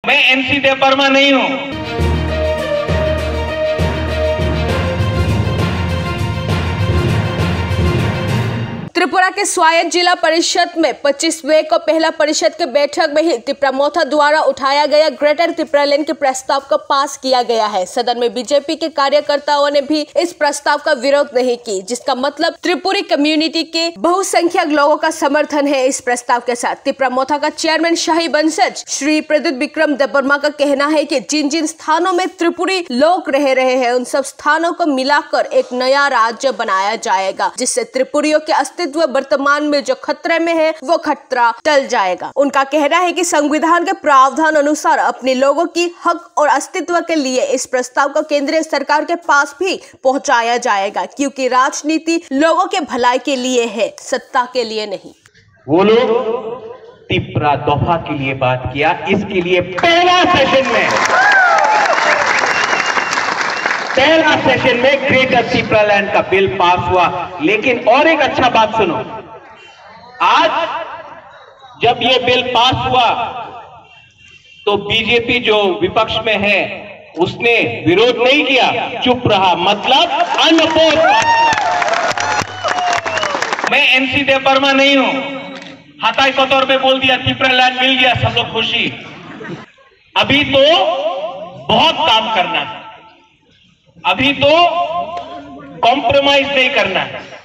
मैं एनसी देववर्मा नहीं हूं। त्रिपुरा के स्वायत्त जिला परिषद में 25वें को पहला परिषद के बैठक में ही त्रिपुरामोर्चा द्वारा उठाया गया ग्रेटर त्रिपुरा लैंड के प्रस्ताव को पास किया गया है। सदन में बीजेपी के कार्यकर्ताओं ने भी इस प्रस्ताव का विरोध नहीं की, जिसका मतलब त्रिपुरी कम्युनिटी के बहुसंख्यक लोगों का समर्थन है इस प्रस्ताव के साथ। त्रिपुरामोर्चा का चेयरमैन शाही वंशज श्री प्रद्युत विक्रम देववर्मा का कहना है कि जिन जिन स्थानों में त्रिपुरी लोग रह रहे हैं उन सब स्थानों को मिलाकर एक नया राज्य बनाया जाएगा, जिससे त्रिपुरियों के अस्तित्व वर्तमान में जो खतरे में है वो खतरा टल जाएगा। उनका कहना है कि संविधान के प्रावधान अनुसार अपने लोगों की हक और अस्तित्व के लिए इस प्रस्ताव को केंद्रीय सरकार के पास भी पहुंचाया जाएगा, क्योंकि राजनीति लोगों के भलाई के लिए है, सत्ता के लिए नहीं। वो लोग त्रिपुरा दफा के लिए बात किया, इसके लिए पहला सेशन में ग्रेटर त्रिपुरा लैंड का बिल पास हुआ। लेकिन और एक अच्छा बात सुनो, आज जब ये बिल पास हुआ तो बीजेपी जो विपक्ष में है उसने विरोध नहीं किया, चुप रहा, मतलब अनअपोज। मैं एनसी देववर्मा नहीं हूं, हताई के तौर पे बोल दिया त्रिपुरा लैंड मिल गया, सब लोग खुशी। अभी तो बहुत काम करना है, अभी तो कॉम्प्रोमाइज नहीं करना है।